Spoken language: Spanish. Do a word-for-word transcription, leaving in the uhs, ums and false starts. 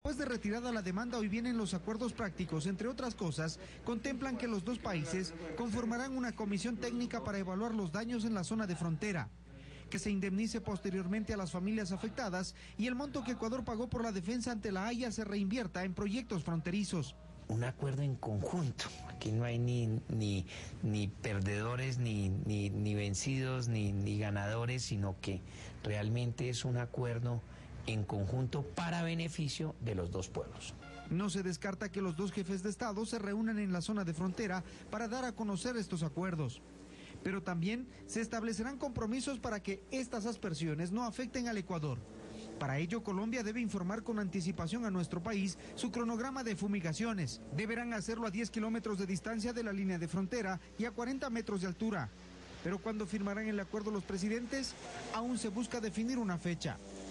Después de retirada la demanda, hoy vienen los acuerdos prácticos. Entre otras cosas, contemplan que los dos países conformarán una comisión técnica para evaluar los daños en la zona de frontera, que se indemnice posteriormente a las familias afectadas y el monto que Ecuador pagó por la defensa ante la Haya se reinvierta en proyectos fronterizos. Un acuerdo en conjunto, aquí no hay ni, ni, ni perdedores, ni, ni, ni vencidos, ni, ni ganadores, sino que realmente es un acuerdo en conjunto para beneficio de los dos pueblos. No se descarta que los dos jefes de Estado se reúnan en la zona de frontera para dar a conocer estos acuerdos. Pero también se establecerán compromisos para que estas aspersiones no afecten al Ecuador. Para ello, Colombia debe informar con anticipación a nuestro país su cronograma de fumigaciones. Deberán hacerlo a diez kilómetros de distancia de la línea de frontera y a cuarenta metros de altura. Pero ¿cuándo firmarán el acuerdo los presidentes? Aún se busca definir una fecha.